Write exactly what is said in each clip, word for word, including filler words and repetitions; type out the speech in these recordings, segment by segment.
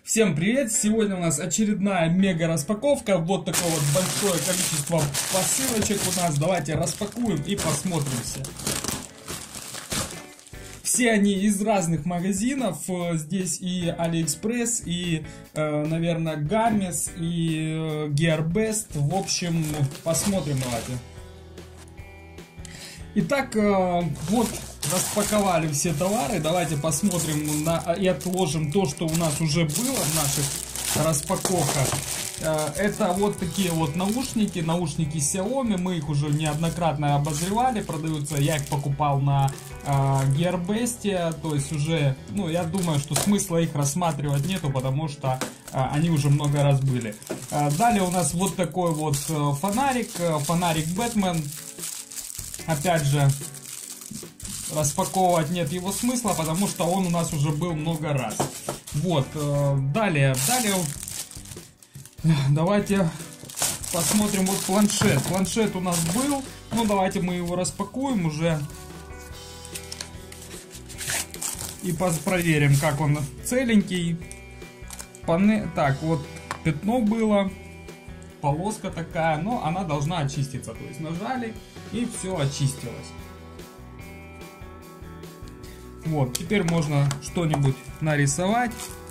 Всем привет! Сегодня у нас очередная мега распаковка. Вот такое вот большое количество посылочек у нас. Давайте распакуем и посмотримся. Все они из разных магазинов. Здесь и Алиэкспресс, и, наверное, Гамес, и Gearbest. В общем, посмотрим давайте. Итак, вот распаковали все товары. Давайте посмотрим на, и отложим то, что у нас уже было в наших распаковках. Это вот такие вот наушники, наушники Xiaomi. Мы их уже неоднократно обозревали, продаются. Я их покупал на э, Gearbest, то есть уже, ну, я думаю, что смысла их рассматривать нету, потому что э, они уже много раз были. Э, далее у нас вот такой вот э, фонарик, э, фонарик Бэтмен. Опять же, распаковывать нет его смысла, потому что он у нас уже был много раз. Вот, э, далее, далее, давайте посмотрим вот планшет. Планшет у нас был, ну давайте мы его распакуем уже и проверим, как он целенький. Пане... Так, вот пятно было, полоска такая, но она должна очиститься. То есть нажали и все очистилось. Вот, теперь можно что-нибудь нарисовать.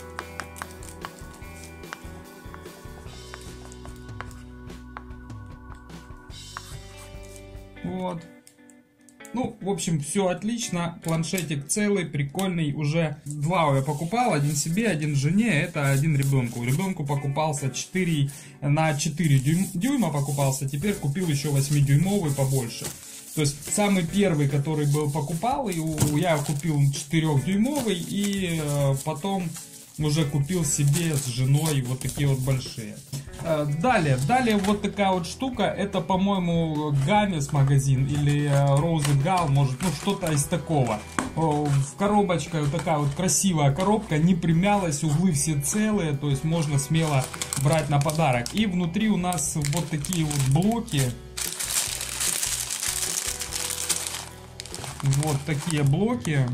Вот. Ну, в общем, все отлично. Планшетик целый, прикольный. Уже два я покупал. Один себе, один жене. Это один ребенку. Ребенку покупался четыре на четыре дюйма покупался. Теперь купил еще восьмидюймовый побольше. То есть самый первый, который был, покупал, и я купил четырёхдюймовый, и потом уже купил себе с женой вот такие вот большие. Далее, далее вот такая вот штука, это, по-моему, Гамес магазин или Rose Gal, может, ну что-то из такого. В коробочке вот такая вот красивая коробка, не примялась, углы все целые, то есть можно смело брать на подарок. И внутри у нас вот такие вот блоки. Вот такие блоки.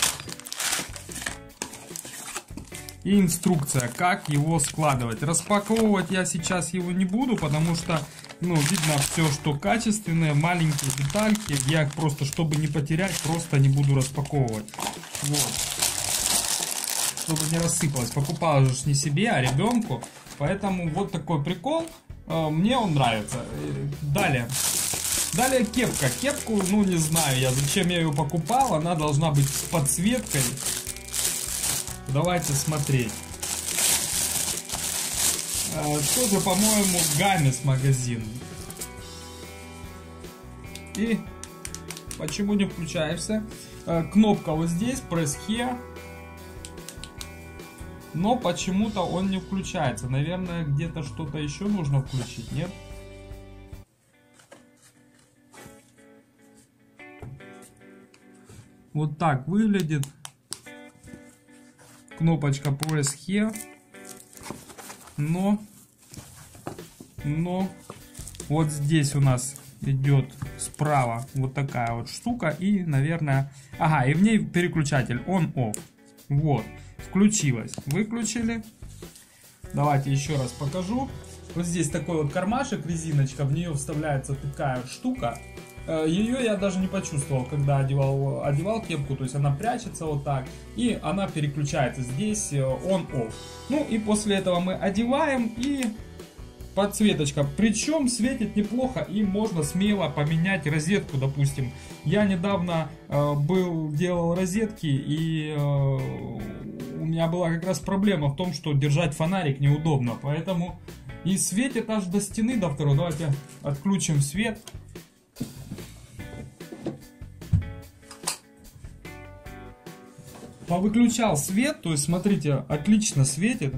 И инструкция, как его складывать. Распаковывать я сейчас его не буду, потому что, ну, видно все, что качественные, маленькие детальки. Я их просто, чтобы не потерять, просто не буду распаковывать. Вот. Чтобы не рассыпалось. Покупал же не себе, а ребенку. Поэтому вот такой прикол. Мне он нравится. Далее. Далее кепка. Кепку, ну не знаю я, зачем я ее покупал. Она должна быть с подсветкой. Давайте смотреть. Тоже, по-моему, Гамес магазин. И почему не включаешься? Кнопка вот здесь, Press Here. Но почему-то он не включается. Наверное, где-то что-то еще нужно включить, нет? Вот так выглядит. Кнопочка Press Here. Но, но вот здесь у нас идет справа вот такая вот штука. И, наверное, ага, и в ней переключатель On-Off. Вот, включилась. Выключили. Давайте еще раз покажу. Вот здесь такой вот кармашек, резиночка. В нее вставляется такая штука. Ее я даже не почувствовал, когда одевал, одевал кепку, то есть она прячется вот так, и она переключается здесь on-off. Ну и после этого мы одеваем, и подсветочка, причем светит неплохо, и можно смело поменять розетку, допустим. Я недавно э, был, делал розетки, и э, у меня была как раз проблема в том, что держать фонарик неудобно, поэтому и светит аж до стены, до второй. Давайте отключим свет. Повыключал свет, то есть смотрите, отлично светит.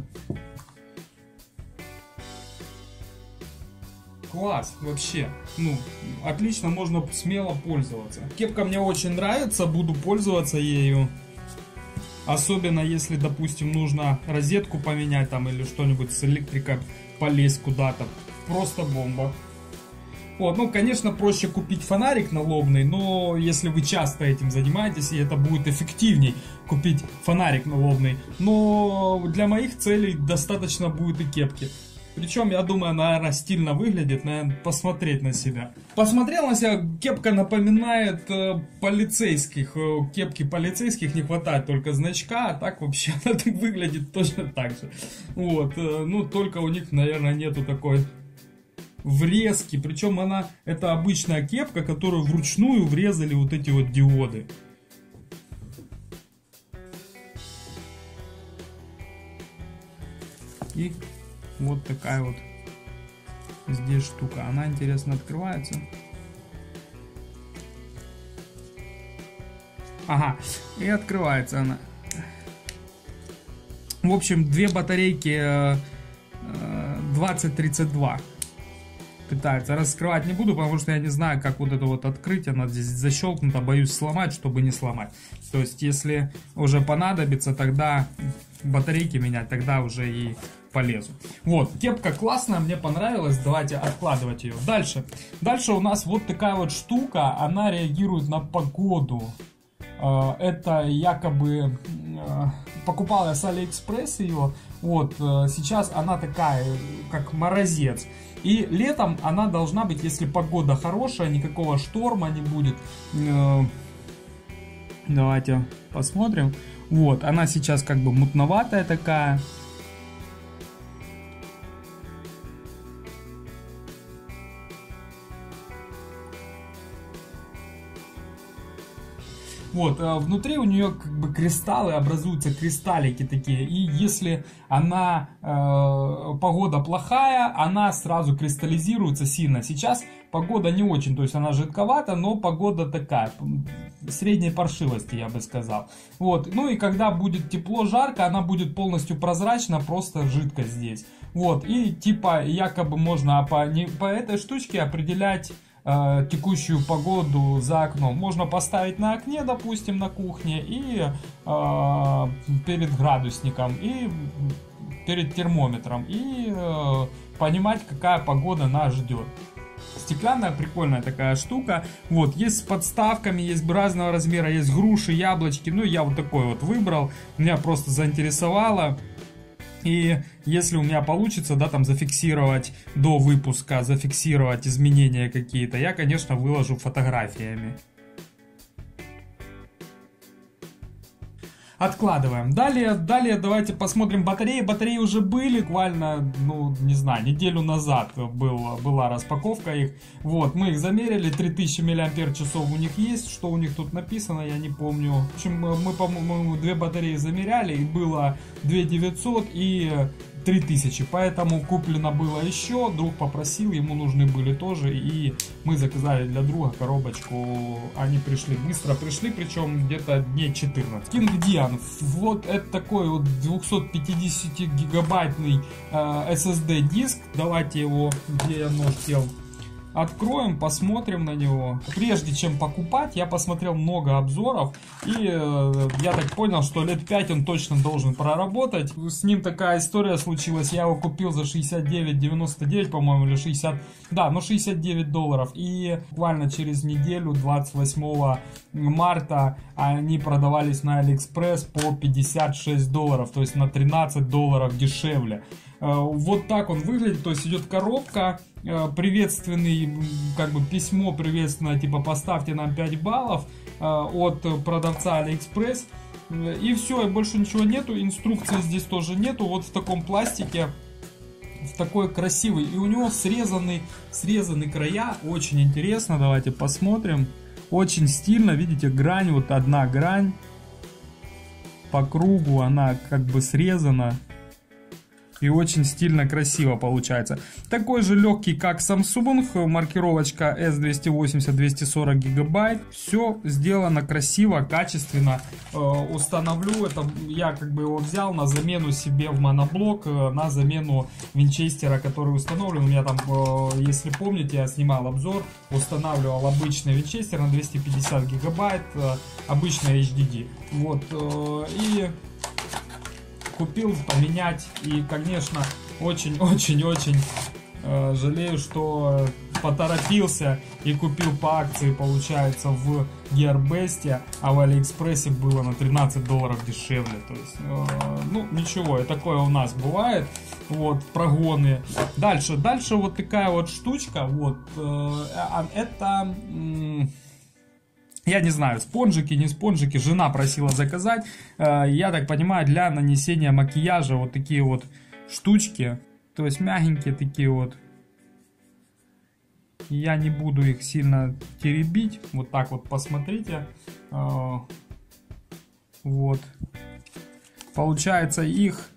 Класс, вообще, ну, отлично, можно смело пользоваться. Кепка мне очень нравится, буду пользоваться ею. Особенно если, допустим, нужно розетку поменять там или что-нибудь с электрикой, полезть куда-то. Просто бомба. Вот, ну, конечно, проще купить фонарик налобный, но если вы часто этим занимаетесь, и это будет эффективней купить фонарик налобный. Но для моих целей достаточно будет и кепки. Причем, я думаю, наверное, стильно выглядит, наверное, посмотреть на себя. Посмотрел на себя, кепка напоминает э, полицейских. Э, кепки полицейских не хватает только значка, а так вообще она выглядит точно так же. Вот, э, ну, только у них, наверное, нету такой врезки. Причем она, это обычная кепка, которую вручную врезали вот эти вот диоды. И вот такая вот здесь штука. Она, интересно, открывается. Ага, и открывается она. В общем, две батарейки двадцать тридцать два. Пытается раскрывать не буду, потому что я не знаю, как вот это вот открыть. Она здесь защелкнута, боюсь сломать, чтобы не сломать. То есть, если уже понадобится, тогда батарейки менять, тогда уже и полезу. Вот, кепка классная, мне понравилась. Давайте откладывать ее. Дальше. Дальше у нас вот такая вот штука. Она реагирует на погоду. Это якобы... Покупал я с Алиэкспресс ее. Вот, сейчас она такая, как морозец. И летом она должна быть, если погода хорошая, никакого шторма не будет. Давайте посмотрим. Вот, она сейчас как бы мутноватая такая. Вот, внутри у нее как бы кристаллы, образуются кристаллики такие. И если она, э, погода плохая, она сразу кристаллизируется сильно. Сейчас погода не очень, то есть она жидковата, но погода такая, средней паршивости, я бы сказал. Вот, ну и когда будет тепло, жарко, она будет полностью прозрачна, просто жидкость здесь. Вот, и типа якобы можно по, не, по этой штучке определять текущую погоду за окном. Можно поставить на окне, допустим, на кухне, и э, перед градусником, и перед термометром, и э, понимать, какая погода нас ждет. Стеклянная, прикольная такая штука. Вот, есть с подставками, есть разного размера, есть груши, яблочки. Ну, я вот такой вот выбрал. Меня просто заинтересовало. И если у меня получится, да, там зафиксировать до выпуска, зафиксировать изменения какие-то, я, конечно, выложу фотографиями. Откладываем. Далее, далее давайте посмотрим батареи. Батареи уже были, буквально, ну, не знаю, неделю назад был, была распаковка их. Вот, мы их замерили, три тысячи миллиампер-часов у них есть. Что у них тут написано, я не помню. В общем, мы, по-моему, две батареи замеряли, и было две тысячи девятьсот и три тысячи, поэтому куплено было еще, друг попросил, ему нужны были тоже, и мы заказали для друга коробочку, они пришли, быстро пришли, причем где-то дней четырнадцать. Kingdian, вот это такой вот двухсотпятидесятигигабайтный э, эс эс ди диск, давайте его, где я нож дел, откроем, посмотрим на него. Прежде чем покупать, я посмотрел много обзоров, и э, я так понял, что лет пять он точно должен проработать. С ним такая история случилась, я его купил за шестьдесят девять девяносто девять, по-моему, или шестьдесят, да, ну шестьдесят девять долларов, и буквально через неделю, двадцать восьмого марта, они продавались на Алиэкспресс по пятьдесят шесть долларов, то есть на тринадцать долларов дешевле. Вот так он выглядит, то есть идет коробка, приветственный, как бы письмо приветственное, типа поставьте нам пять баллов от продавца Алиэкспресс, и все, и больше ничего нету, инструкции здесь тоже нету, вот в таком пластике, в такой красивый, и у него срезаны, срезаны края, очень интересно, давайте посмотрим, очень стильно, видите, грань, вот одна грань по кругу, она как бы срезана. И очень стильно, красиво получается. Такой же легкий, как Samsung. Маркировочка эс двести восемьдесят двести сорок гигабайт. Все сделано красиво, качественно. Э, установлю. Это я как бы его взял на замену себе в моноблок. Э, на замену винчестера, который установлен. У меня там, э, если помните, я снимал обзор. Устанавливал обычный винчестер на двести пятьдесят гигабайт. Э, обычный эйч ди ди. Вот. Э, и... купил поменять, и, конечно, очень-очень-очень э, жалею, что поторопился и купил по акции, получается, в Gearbest, а в Алиэкспрессе было на тринадцать долларов дешевле. То есть, э, ну, ничего, и такое у нас бывает. Вот, прогоны. Дальше, дальше вот такая вот штучка. Вот, э, это... Э, я не знаю, спонжики, не спонжики, жена просила заказать. Я так понимаю, для нанесения макияжа вот такие вот штучки. То есть мягенькие такие вот. Я не буду их сильно теребить. Вот так вот посмотрите. Вот. Получается их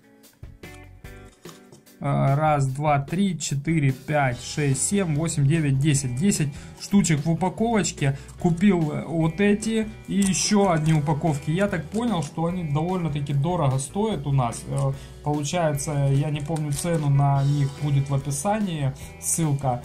раз, два, три, четыре, пять, шесть, семь, восемь, девять, десять. десять штучек в упаковочке. Купил вот эти и еще одни упаковки. Я так понял, что они довольно-таки дорого стоят у нас. Получается, я не помню цену, на них будет в описании ссылка.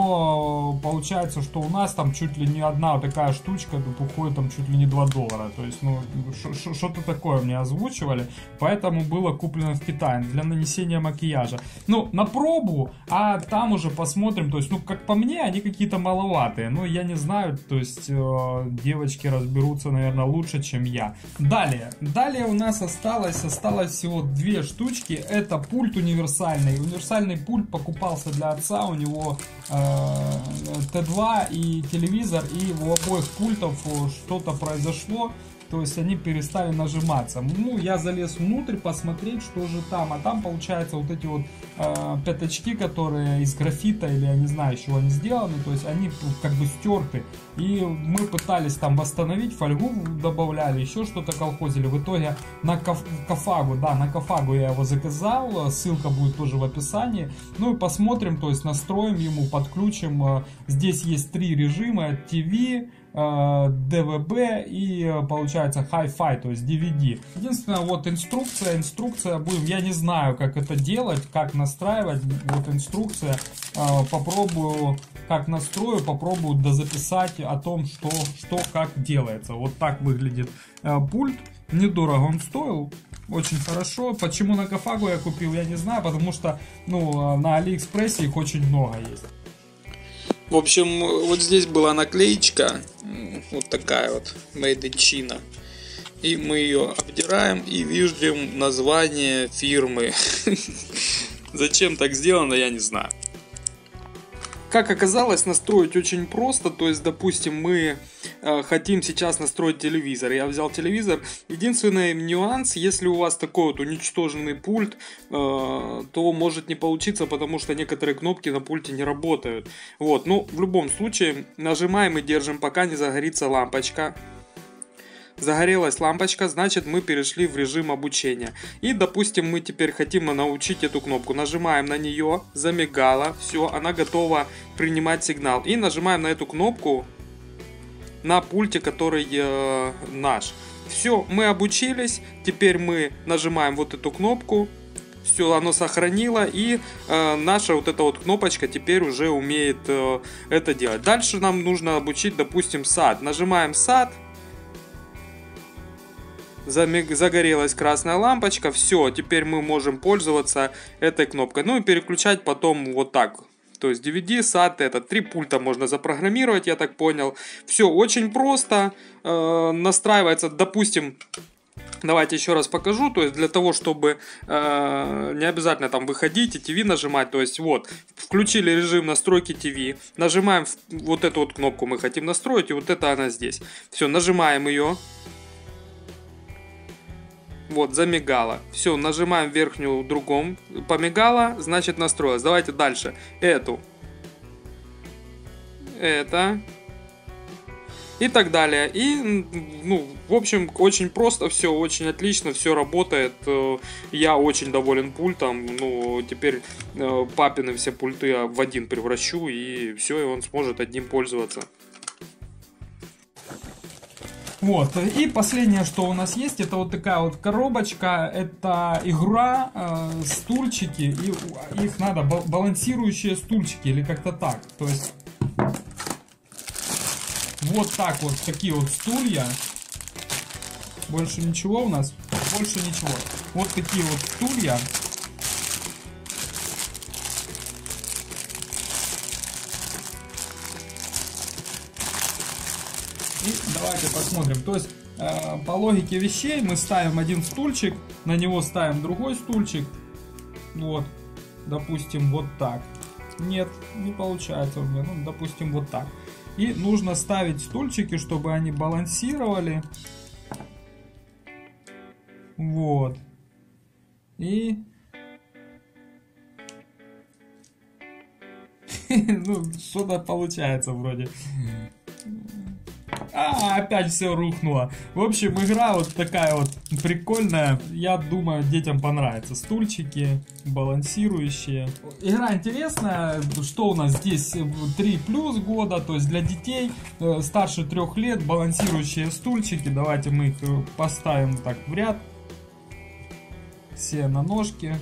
Но получается, что у нас там чуть ли не одна вот такая штучка тут уходит там чуть ли не два доллара. То есть, ну, что-то такое мне озвучивали. Поэтому было куплено в Китае для нанесения макияжа. Ну, на пробу, а там уже посмотрим. То есть, ну, как по мне, они какие-то маловатые. Но я не знаю, то есть, э, девочки разберутся, наверное, лучше, чем я. Далее. Далее у нас осталось, осталось всего две штучки. Это пульт универсальный. Универсальный пульт покупался для отца. У него э, Т два и телевизор. И у обоих пультов что-то произошло. То есть они перестали нажиматься. Ну, я залез внутрь посмотреть, что же там. А там, получается, вот эти вот э, пятачки, которые из графита, или я не знаю, из чего они сделаны. То есть они как бы стерты. И мы пытались там восстановить, фольгу добавляли, еще что-то колхозили. В итоге на Кофагу, да, на Кофагу я его заказал. Ссылка будет тоже в описании. Ну и посмотрим, то есть настроим ему, подключим. Здесь есть три режима: ти ви, ди ви би и получается Hi-Fi, то есть ди ви ди. Единственное, вот инструкция, инструкция будем, я не знаю, как это делать, как настраивать, вот инструкция, попробую, как настрою, попробую дозаписать о том, что, что как делается. Вот так выглядит пульт, недорого он стоил. Очень хорошо. Почему на Кофагу я купил, я не знаю, потому что, ну, на Алиэкспрессе их очень много есть. В общем, вот здесь была наклеечка, вот такая вот, Made in China. И мы ее обдираем и видим название фирмы. Зачем так сделано, я не знаю. Как оказалось, настроить очень просто. То есть, допустим, мы э, хотим сейчас настроить телевизор. Я взял телевизор. Единственный нюанс, если у вас такой вот уничтоженный пульт, э, то может не получиться, потому что некоторые кнопки на пульте не работают. Вот, ну, в любом случае, нажимаем и держим, пока не загорится лампочка. Загорелась лампочка, значит, мы перешли в режим обучения. И, допустим, мы теперь хотим научить эту кнопку. Нажимаем на нее, замигала, все, она готова принимать сигнал. И нажимаем на эту кнопку на пульте, который э, наш. Все, мы обучились. Теперь мы нажимаем вот эту кнопку. Все, оно сохранило, и э, наша вот эта вот кнопочка теперь уже умеет э, это делать. Дальше нам нужно обучить, допустим, сад. Нажимаем сад. Загорелась красная лампочка. Все, теперь мы можем пользоваться этой кнопкой. Ну и переключать потом вот так. То есть ди ви ди, сад, это три пульта можно запрограммировать, я так понял. Все очень просто. Э, настраивается, допустим, давайте еще раз покажу. То есть для того, чтобы э, не обязательно там выходить и ти ви нажимать. То есть вот, включили режим настройки ти ви. Нажимаем вот эту вот кнопку, мы хотим настроить. И вот это она здесь. Все, нажимаем ее. Вот, замигала. Все, нажимаем верхнюю в другом. Помигала, значит настроилась. Давайте дальше. Эту. Это. И так далее. И, ну, в общем, очень просто все, очень отлично, все работает. Я очень доволен пультом. Ну, теперь папины все пульты я в один превращу, и все, и он сможет одним пользоваться. Вот, и последнее, что у нас есть, это вот такая вот коробочка, это игра, э, стульчики, и их надо, балансирующие стульчики, или как-то так, то есть, вот так вот, такие вот стулья, больше ничего у нас, больше ничего, вот такие вот стулья. давайте посмотрим. То есть, э, по логике вещей мы ставим один стульчик, на него ставим другой стульчик. Вот, допустим, вот так. Нет, не получается у меня. Ну, допустим, вот так. И нужно ставить стульчики, чтобы они балансировали. Вот. И... ну, что-то получается вроде. А, опять все рухнуло. В общем, игра вот такая вот прикольная. Я думаю, детям понравится. Стульчики балансирующие. Игра интересная. Что у нас здесь? три плюс года, то есть для детей э, старше трех лет. Балансирующие стульчики. Давайте мы их поставим так в ряд. Все на ножки.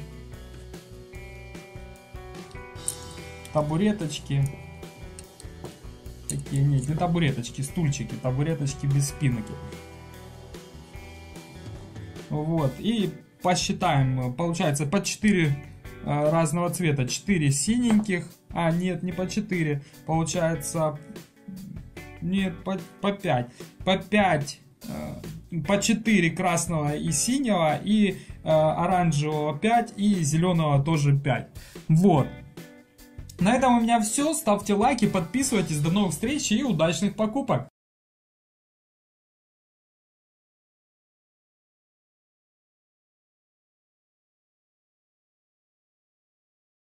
Табуреточки. Такие, нет, не табуреточки, стульчики, табуреточки без спинки. Вот, и посчитаем, получается по четыре э, разного цвета, четыре синеньких, а нет, не по четыре, получается, нет, по, по пять, по пять, э, по четыре красного и синего, и э, оранжевого пять, и зеленого тоже пять, вот. На этом у меня все. Ставьте лайки, подписывайтесь. До новых встреч и удачных покупок!